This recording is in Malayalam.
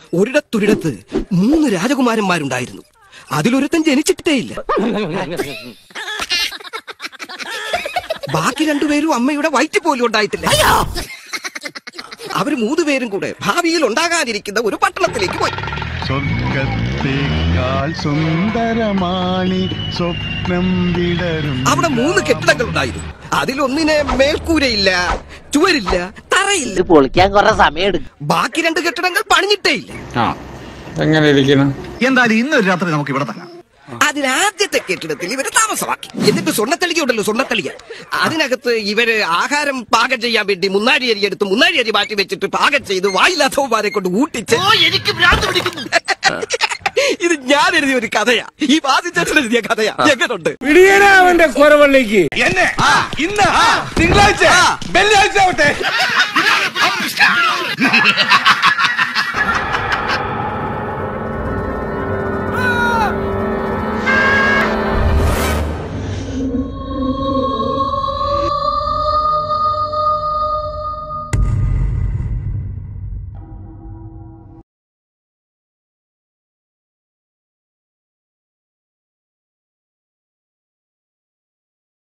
ഒരിടത്തൊരിടത്ത് 3 രാജകുമാരന്മാരുണ്ടായിരുന്നു. അതിലൊരുത്തൻ ജനിച്ചിട്ടേ ഇല്ല. ബാക്കി 2 പേരും അമ്മയുടെ വയറ്റിൽ പോലും ഉണ്ടായിട്ടില്ല. അവർ 3 പേരും കൂടെ ഭാവിയിൽ ഉണ്ടാകാനിരിക്കുന്ന ഒരു പട്ടണത്തിലേക്ക് പോയി. സ്വർഗത്തേക്കാൾ സുന്ദരമാണി സ്വപ്നം വിടരും. അവിടെ 3 കെട്ടിടങ്ങൾ ഉണ്ടായിരുന്നു. അതിലൊന്നിനെ മേൽക്കൂരയില്ല, ചുവരില്ല, തറയില്ല. പൊളിക്കാൻ കുറെ സമയം എടുക്കും. ബാക്കി 2 കെട്ടിടങ്ങൾ പണിഞ്ഞിട്ടേ ഇല്ല. എന്തായാലും ഇന്നൊരു രാത്രി നമുക്ക് ഇവിടെ തരാം. അതിനാദ്യത്തെ കെട്ടിടത്തിൽ ഇവര് താമസമാക്കി. എന്നിട്ട് സ്വർണ്ണത്തളിക ഉണ്ടല്ലോ, സ്വർണ്ണത്തളിക, അതിനകത്ത് ഇവര് ആഹാരം പാകം ചെയ്യാൻ വേണ്ടി മുന്നാരി അരി എടുത്ത് മുന്നാരി അരി മാറ്റി വെച്ചിട്ട് പാകം ചെയ്ത് വായില്ലാത്തവന്മാരെ കൊണ്ട് ഊട്ടിച്ച്. എനിക്ക് ഭ്രാന്ത് പിടിക്കുന്നു. ഇത് ഞാൻ എഴുതിയ ഒരു കഥയാ. ഈ വാസിച്ചേട്ടൻ എഴുതിയ കഥയാ. എങ്ങനുണ്ട്? അവന്റെ കുറവള്ളിക്ക് എന്നെ ഇന്ന് തിങ്കളാഴ്ച വെള്ളിയാഴ്ച ആവട്ടെ.